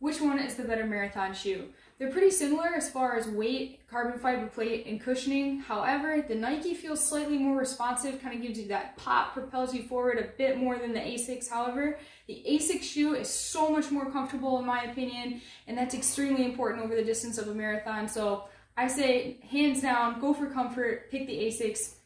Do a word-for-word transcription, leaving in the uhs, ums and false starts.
which one is the better marathon shoe? They're pretty similar as far as weight, carbon fiber plate, and cushioning. However, the Nike feels slightly more responsive, kind of gives you that pop, propels you forward a bit more than the Asics. However, the Asics shoe is so much more comfortable in my opinion, and that's extremely important over the distance of a marathon. So I say, hands down, go for comfort, pick the Asics.